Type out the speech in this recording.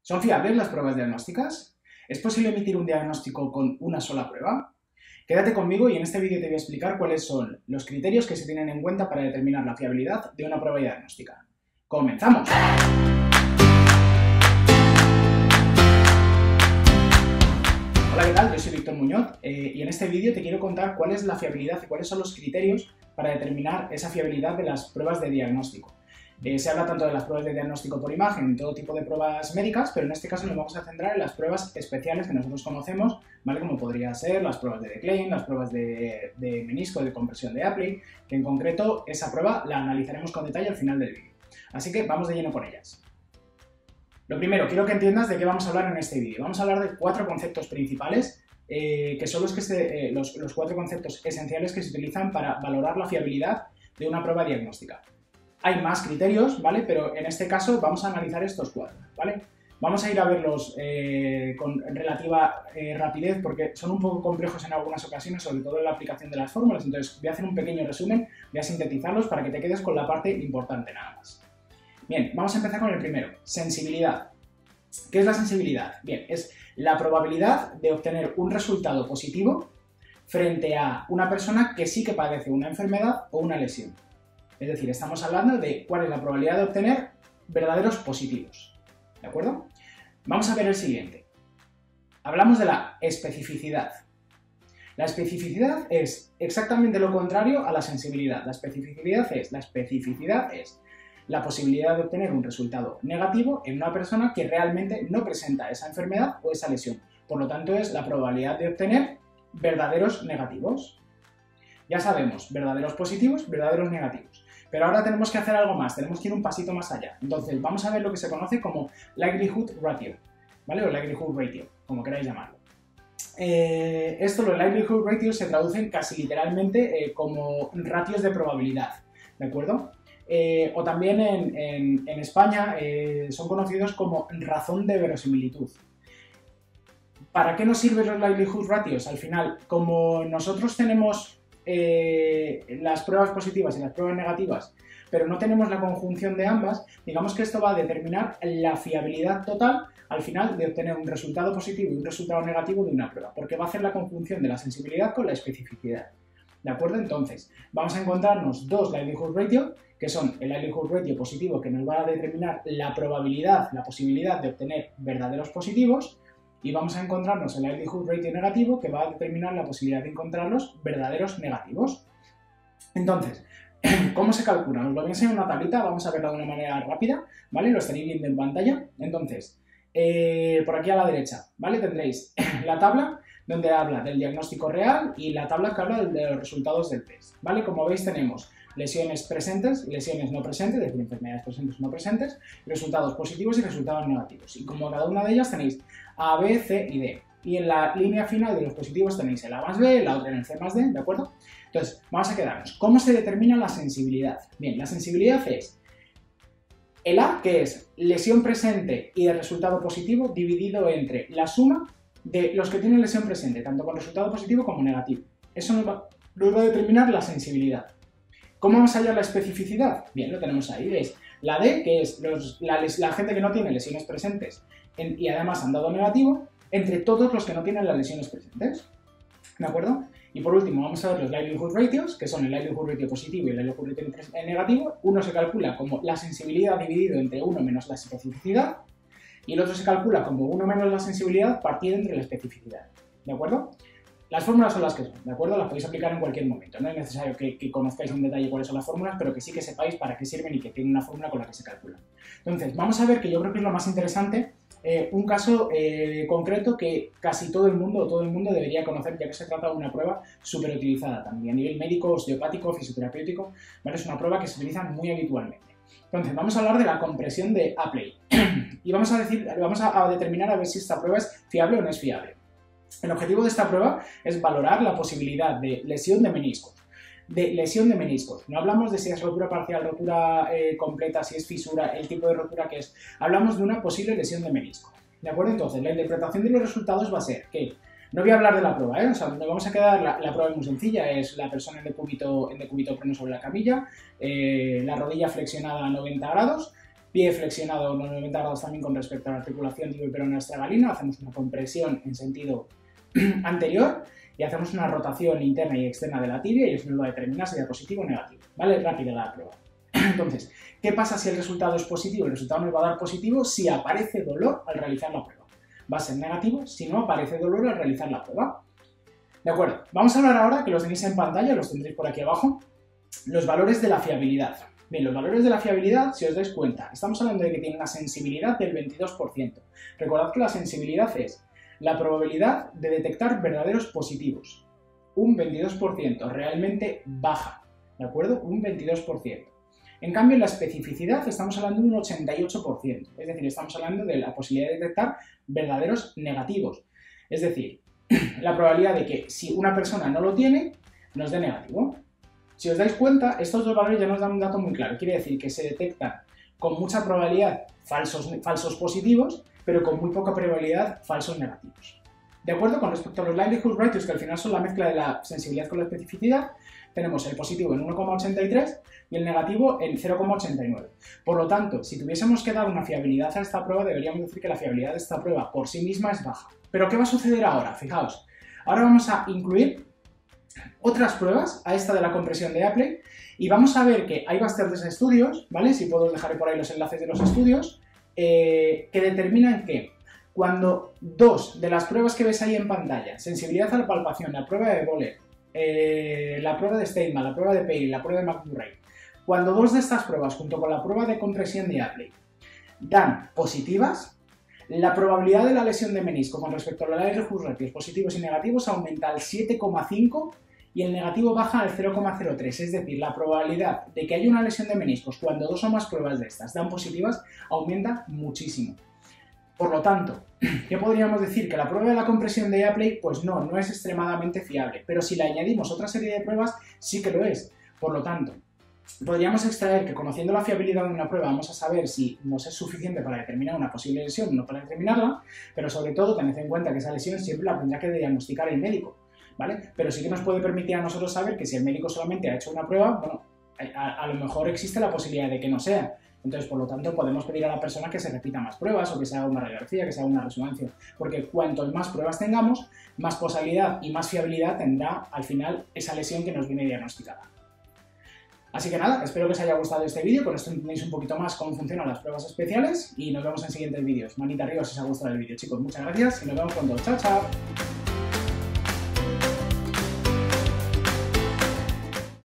¿Son fiables las pruebas diagnósticas? ¿Es posible emitir un diagnóstico con una sola prueba? Quédate conmigo y en este vídeo te voy a explicar cuáles son los criterios que se tienen en cuenta para determinar la fiabilidad de una prueba diagnóstica. ¡Comenzamos! Hola, ¿qué tal? Yo soy Víctor Muñoz y en este vídeo te quiero contar cuál es la fiabilidad y cuáles son los criterios para determinar esa fiabilidad de las pruebas de diagnóstico. Se habla tanto de las pruebas de diagnóstico por imagen, todo tipo de pruebas médicas, pero en este caso nos vamos a centrar en las pruebas especiales que nosotros conocemos, ¿vale? Como podría ser las pruebas de De Klein, las pruebas de menisco, de compresión de Apley, que en concreto esa prueba la analizaremos con detalle al final del vídeo. Así que vamos de lleno con ellas. Lo primero, quiero que entiendas de qué vamos a hablar en este vídeo. Vamos a hablar de 4 conceptos principales, que son los 4 conceptos esenciales que se utilizan para valorar la fiabilidad de una prueba diagnóstica. Hay más criterios, ¿vale? Pero en este caso vamos a analizar estos 4, ¿vale? Vamos a ir a verlos con relativa rapidez porque son un poco complejos en algunas ocasiones, sobre todo en la aplicación de las fórmulas. Entonces voy a hacer un pequeño resumen, voy a sintetizarlos para que te quedes con la parte importante nada más. Bien, vamos a empezar con el primero, sensibilidad. ¿Qué es la sensibilidad? Bien, es la probabilidad de obtener un resultado positivo frente a una persona que sí que padece una enfermedad o una lesión. Es decir, estamos hablando de cuál es la probabilidad de obtener verdaderos positivos. ¿De acuerdo? Vamos a ver el siguiente. Hablamos de la especificidad. La especificidad es exactamente lo contrario a la sensibilidad. La especificidad es la posibilidad de obtener un resultado negativo en una persona que realmente no presenta esa enfermedad o esa lesión. Por lo tanto, es la probabilidad de obtener verdaderos negativos. Ya sabemos, verdaderos positivos, verdaderos negativos. Pero ahora tenemos que hacer algo más, tenemos que ir un pasito más allá. Entonces, vamos a ver lo que se conoce como likelihood ratio, ¿vale? O likelihood ratio, como queráis llamarlo. Los likelihood ratio se traducen casi literalmente como ratios de probabilidad, ¿de acuerdo? O también en España son conocidos como razón de verosimilitud. ¿Para qué nos sirven los likelihood ratios? Al final, como nosotros tenemos las pruebas positivas y las pruebas negativas, pero no tenemos la conjunción de ambas, digamos que esto va a determinar la fiabilidad total al final de obtener un resultado positivo y un resultado negativo de una prueba, porque va a hacer la conjunción de la sensibilidad con la especificidad. ¿De acuerdo? Entonces, vamos a encontrarnos dos likelihood ratio, que son el likelihood ratio positivo, que nos va a determinar la probabilidad, la posibilidad de obtener verdaderos positivos, y vamos a encontrarnos el likelihood ratio negativo, que va a determinar la posibilidad de encontrarlos verdaderos negativos. Entonces, ¿cómo se calcula? Os lo voy a enseñar en una tablita, vamos a verlo de una manera rápida, ¿vale? Lo estaréis viendo en pantalla. Entonces, por aquí a la derecha, ¿vale? Tendréis la tabla donde habla del diagnóstico real y la tabla que habla de los resultados del test, ¿vale? Como veis tenemos lesiones presentes, lesiones no presentes, es decir, enfermedades presentes o no presentes, resultados positivos y resultados negativos. Y como cada una de ellas tenéis A, B, C y D. Y en la línea final de los positivos tenéis el A más B, la otra en el C más D, ¿de acuerdo? Entonces, vamos a quedarnos. ¿Cómo se determina la sensibilidad? Bien, la sensibilidad es el A, que es lesión presente y el resultado positivo, dividido entre la suma de los que tienen lesión presente, tanto con resultado positivo como negativo. Eso nos va a determinar la sensibilidad. ¿Cómo vamos a hallar la especificidad? Bien, lo tenemos ahí, veis. La D, que es la gente que no tiene lesiones presentes y además han dado negativo, entre todos los que no tienen las lesiones presentes. ¿De acuerdo? Y por último, vamos a ver los likelihood ratios, que son el likelihood ratio positivo y el likelihood ratio negativo. Uno se calcula como la sensibilidad dividido entre 1 menos la especificidad, y el otro se calcula como 1 menos la sensibilidad partido entre la especificidad. ¿De acuerdo? Las fórmulas son las que son, ¿de acuerdo? Las podéis aplicar en cualquier momento. No es necesario que conozcáis en detalle cuáles son las fórmulas, pero que sí que sepáis para qué sirven y que tienen una fórmula con la que se calculan. Entonces, vamos a ver, que yo creo que es lo más interesante, un caso concreto que casi todo el mundo debería conocer, ya que se trata de una prueba súper utilizada también a nivel médico, osteopático, fisioterapéutico, ¿vale? Es una prueba que se utiliza muy habitualmente. Entonces, vamos a hablar de la compresión de Apley y vamos a determinar a ver si esta prueba es fiable o no es fiable. El objetivo de esta prueba es valorar la posibilidad de lesión de meniscos. No hablamos de si es rotura parcial, rotura completa, si es fisura, el tipo de rotura que es. Hablamos de una posible lesión de menisco. ¿De acuerdo? Entonces, la interpretación de los resultados va a ser que, no voy a hablar de la prueba, o sea, donde vamos a quedar, la prueba es muy sencilla, es la persona en decúbito plano sobre la camilla, la rodilla flexionada a 90 grados, pie flexionado a unos 90 grados también con respecto a la articulación tibio-peroneo astragalina, hacemos una compresión en sentido anterior y hacemos una rotación interna y externa de la tibia y eso nos va a determinar si es positivo o negativo, ¿vale? Rápida la prueba. Entonces, ¿qué pasa si el resultado es positivo? El resultado nos va a dar positivo si aparece dolor al realizar la prueba. Va a ser negativo si no aparece dolor al realizar la prueba. De acuerdo, vamos a hablar ahora, que los tenéis en pantalla, los tendréis por aquí abajo, los valores de la fiabilidad. Bien, los valores de la fiabilidad, si os dais cuenta, estamos hablando de que tiene una sensibilidad del 22%. Recordad que la sensibilidad es la probabilidad de detectar verdaderos positivos. Un 22%, realmente baja, ¿de acuerdo? Un 22%. En cambio, en la especificidad estamos hablando de un 88%, es decir, estamos hablando de la posibilidad de detectar verdaderos negativos. Es decir, la probabilidad de que si una persona no lo tiene, nos dé negativo. Si os dais cuenta, estos dos valores ya nos dan un dato muy claro. Quiere decir que se detectan con mucha probabilidad falsos positivos, pero con muy poca probabilidad falsos negativos. ¿De acuerdo? Con respecto a los likelihood ratios, que al final son la mezcla de la sensibilidad con la especificidad, tenemos el positivo en 1,83 y el negativo en 0,89. Por lo tanto, si tuviésemos que dar una fiabilidad a esta prueba, deberíamos decir que la fiabilidad de esta prueba por sí misma es baja. ¿Pero qué va a suceder ahora? Fijaos, ahora vamos a incluir otras pruebas a esta de la compresión de Apley y vamos a ver que hay bastantes estudios, ¿vale? Si puedo dejar por ahí los enlaces de los estudios, que determinan que cuando dos de las pruebas que ves ahí en pantalla, sensibilidad a la palpación, la prueba de Boller, la prueba de Steidman, la prueba de Paley, la prueba de McMurray, cuando dos de estas pruebas junto con la prueba de compresión de Apley dan positivas, la probabilidad de la lesión de menisco con respecto a los likelihood ratios positivos y negativos aumenta al 7,5 y el negativo baja al 0,03. Es decir, la probabilidad de que haya una lesión de meniscos cuando dos o más pruebas de estas dan positivas aumenta muchísimo. Por lo tanto, ¿qué podríamos decir? Que la prueba de la compresión de Apley, pues no es extremadamente fiable, pero si le añadimos otra serie de pruebas, sí que lo es. Por lo tanto, podríamos extraer que conociendo la fiabilidad de una prueba vamos a saber si nos es suficiente para determinar una posible lesión o no para determinarla, pero sobre todo tened en cuenta que esa lesión siempre la tendrá que diagnosticar el médico, ¿vale? Pero sí que nos puede permitir a nosotros saber que si el médico solamente ha hecho una prueba, bueno, a lo mejor existe la posibilidad de que no sea. Entonces, por lo tanto, podemos pedir a la persona que se repita más pruebas o que se haga una radiografía, que se haga una resonancia, porque cuanto más pruebas tengamos, más posibilidad y más fiabilidad tendrá al final esa lesión que nos viene diagnosticada. Así que nada, espero que os haya gustado este vídeo, con esto entendéis un poquito más cómo funcionan las pruebas especiales y nos vemos en siguientes vídeos. Manita arriba si os ha gustado el vídeo, chicos, muchas gracias y nos vemos pronto. ¡Chao, chao!